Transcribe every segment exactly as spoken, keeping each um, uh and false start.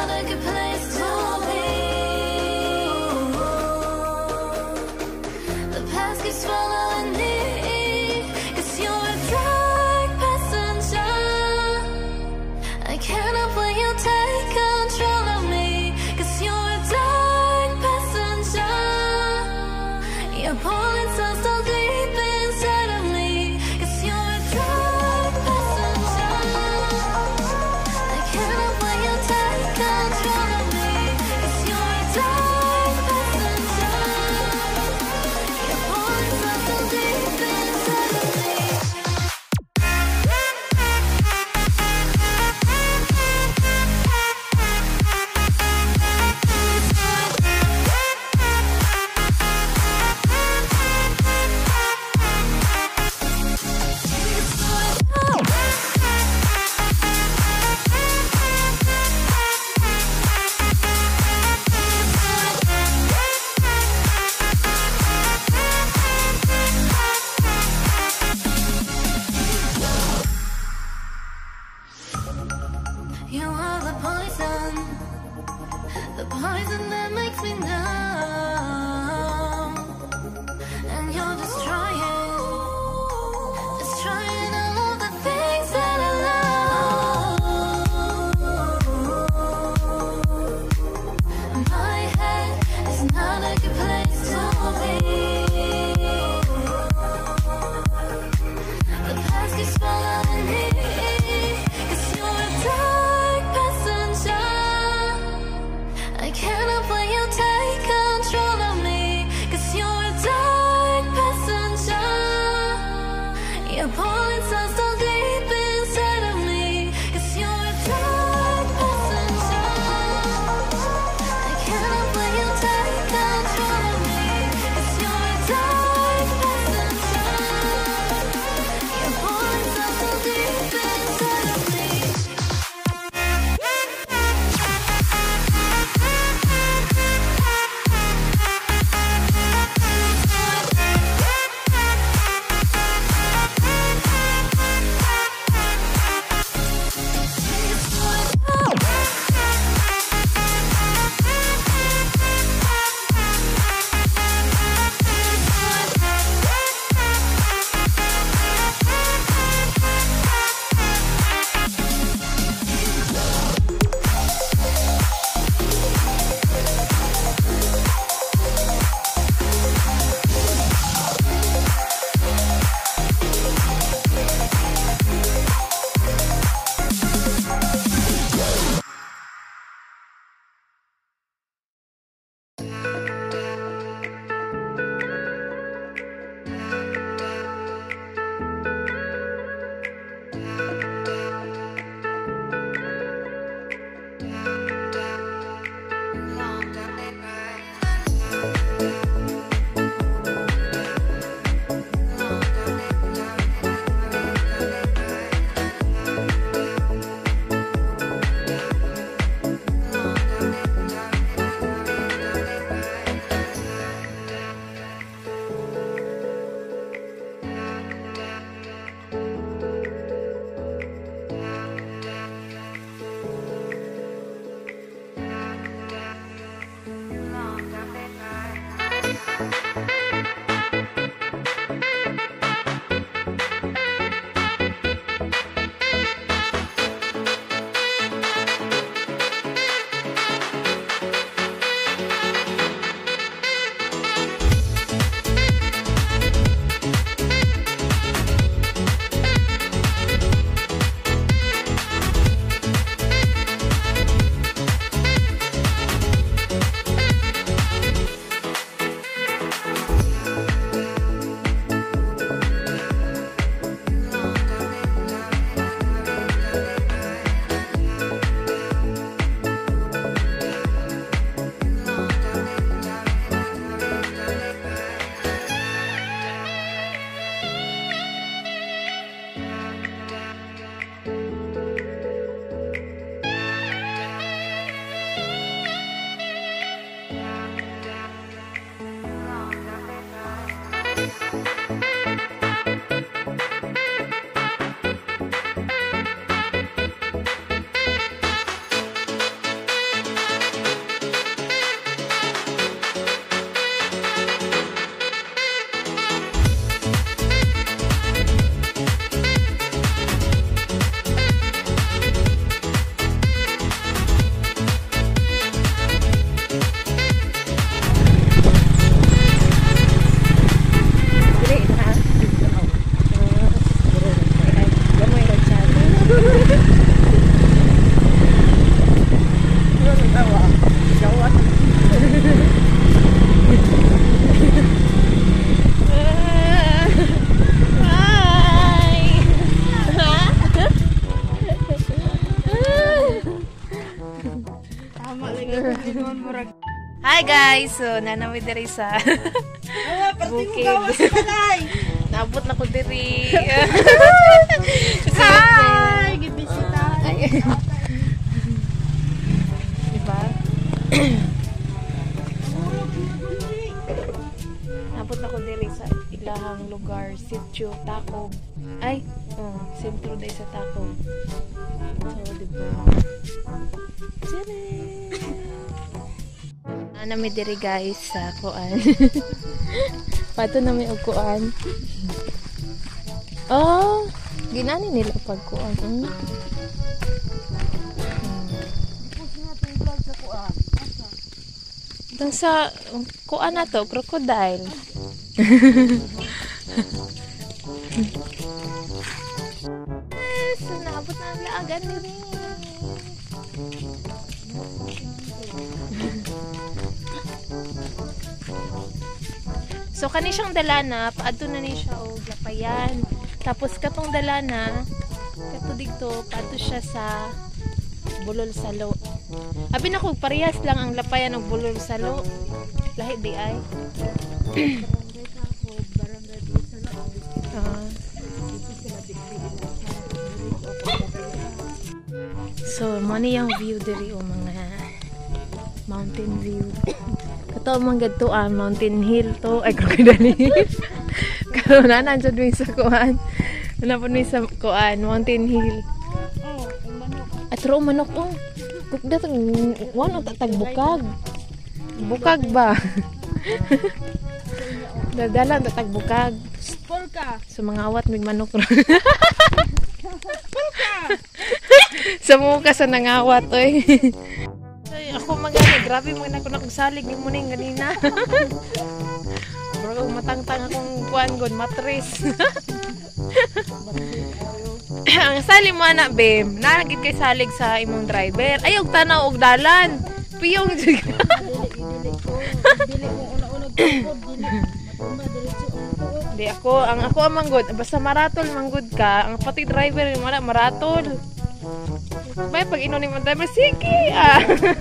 not a good place to be. The past keeps following me, 'cause you're a dark passenger. I can't help when you take control of me, 'cause you're a dark passenger. You're pulling so, so deep inside of me, 'cause you're a dark passenger. I can't help when you take control of me, 'cause you're a dark passenger. You're pulling so, so deep inside of me. You are the poison, the poison that makes me numb. And you're destroying, destroying all of the things that I love. My head is not a good place to be. The past keeps following me, 'cause you're a dark passenger. I can't help when you take Hi guys! So, nanami diri sa bukid. Naabot na ko diri. Hi! Gibisita. Diba? Naabot na ko diri sa ilahang lugar, Sitio Tacob. Ay, oh, sentro dahil sa Tacob. So, diba? Ano may diri guys sa kuan. Pato na may uguan. Oh, ginani nila pagkuan. Hmm. Hmm. Sa kuan na to, crocodile. Yes, naabot na ang laagan nila. So kani siyang dalana, paadto na ni siya og lapayan. Tapos katong dalana, kato dito, paadto siya sa Bulol Salo. Abi na ko parehas lang ang lapayan og Bulol Salo. Lahi di ay. uh, so mo ni yung view diri o mga mountain view. Kato man gadto ang mountain hill to ay crocodile hill. Karon na nandiyan din sa kuan. Wala po ni sa kuan mountain hill. Oh, manok. At ro manok oh. Kukda tong wano tatag bukag. Bukag ba? Dadalan tatag bukag. Polka. Sa mga awat mig manok ro. Polka. Sa muka sa nangawat oy. Ay, ako magani, grabe mo na ako nakagsalig ni Muning ganina. Bro, matangtang akong kuan gon matris. Ang salim mo na, Bem. Nalagit kay salig sa imong driver. Ay, og tanaw og dalan. Piyong jud. Dili dili ko. Dili ko una-una ko dili. Uma diretso ang Di ako, ang ako amang good, basta maratol manggod ka, ang pati driver mo na maratol. May pag inunin mo driver, sige ah.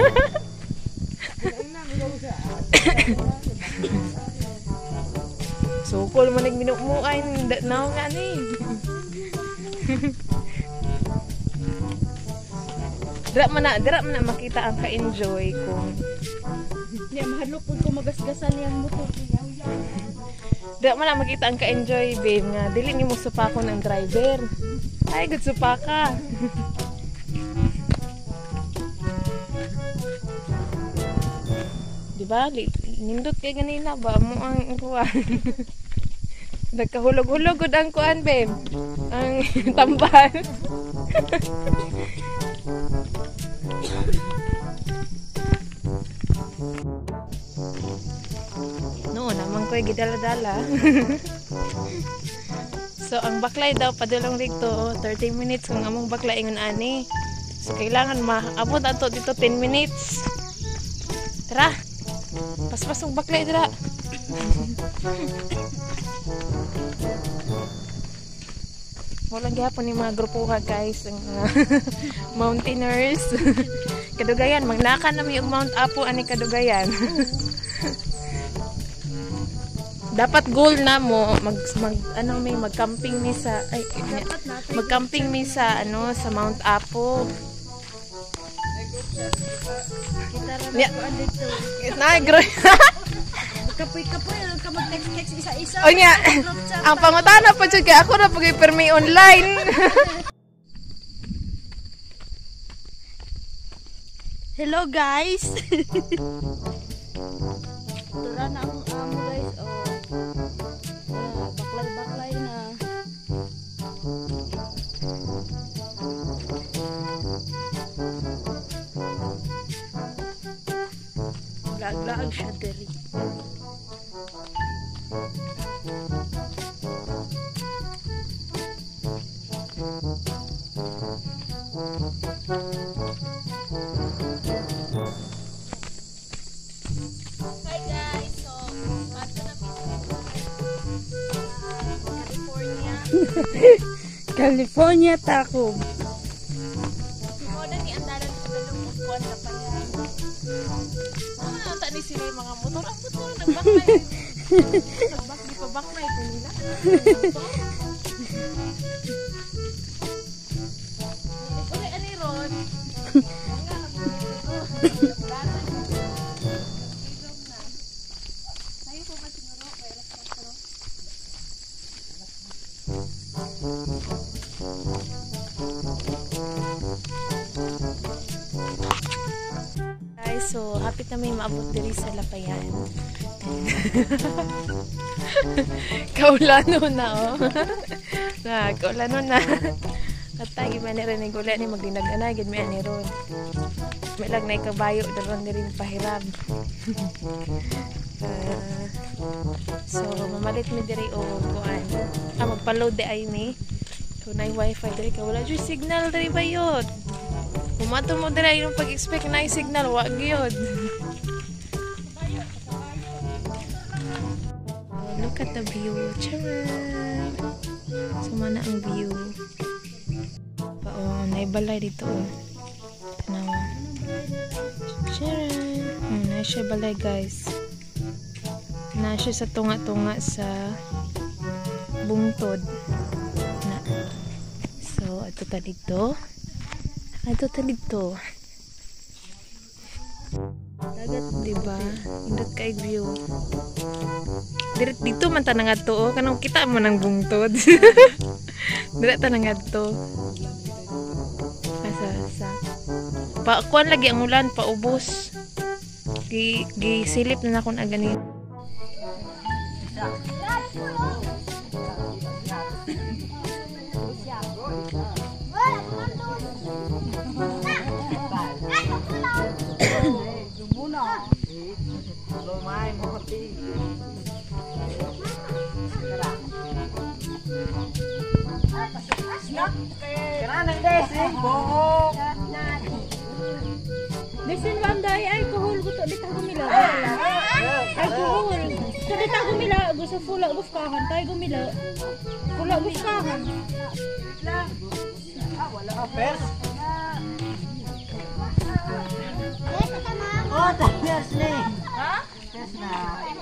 Sukol mo nagminukmuay naw nga ni. Dira man na, dira man na makita ang ka-enjoy kung niya mahadlok pud ko magasgasan niyang motor. Dira man na makita ang ka-enjoy, babe, nga dili nimo supako ng driver. Ay, good supaka. Diba? Nindot kay ganina ba mo ang kuan. Nagkahulog-hulog gud ang kuan, babe. Ang tambal. No, naman ko'y gidala-dala. So, ang baklay daw, padulong dito, thirty minutes kung among baklay ingon ani. So, kailangan maabot ato dito ten minutes. Tara! Pas-pas ang baklay, tara! Walang gihapon ni mga grupuha, guys. Ang uh, mountaineers. Kadugayan, magnaka na may Mount Apo ani Kadugayan. Dapat goal na mo mag, mag ano may mag-camping mi sa ay mag-camping mi sa ano sa Mount Apo. Kita ra Yeah. ko andito. Nagro. Kapoy-kapoy lang ka mag-text-text isa-isa. O niya, ang pangutana pa jud kay ako ra pag permi online. Hello guys. Tura na ang amo guys. Oh. Ah, baklay-baklay na. Lag-lag siya diri. Hi guys, so ato na California. California Tacob. Mo na ni andalan sa dalong kuan sa payan. sila yung mga motor. Ang motor, nagbaknay. Nagbak, di pa baknay ko nila. Uli, ano yun, Ron? Guys, so hapit na may maabot diri sa Lapayan. Kaulano na, oh. Na, kaulano na. Katay, gimana rin yung gula ni magdinag-anay, gid may ani ron. May lang na ikabayo, daron na rin pahiram. uh, so, mamalit mi diri o kuan. Ah, magpa-load di ay mi. So, na wifi diri ka. Wala dyan signal diri ba yun? Pumato mo diri yung pag-expect na yung signal, wag yun. Oh, look at the view. Charan! Sumana ang view. Oo, naibalay dito. Oh. Tanawa. Charan! Hmm, na siya balay guys. Na siya sa tunga-tunga sa bungtod. Na. So, ato ta dito. Ato ta dito. Dagat, diba? Indot kay view. Diret dito man ta nangadto, oh. Kanang kita mo ng bungtod. Diret ta nangadto. Asa, asa. Pa, kuan lagi ang ulan, paubos. Gi, gi silip na nakon agani. Bisin ba ang dahil alcohol ko to, di tayo gumila. Alcohol. So di tayo gumila, gusto pula buskahan, tayo gumila. Pula buskahan. Wala ka pers? Oh, pers na eh. Ha? Pers na.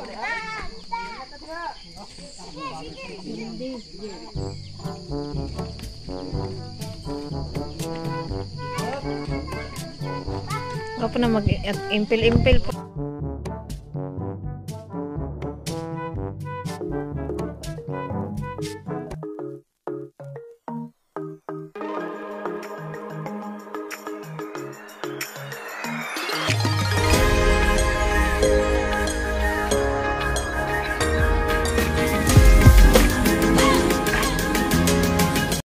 Hindi. Ako po na mag-impil-impil po.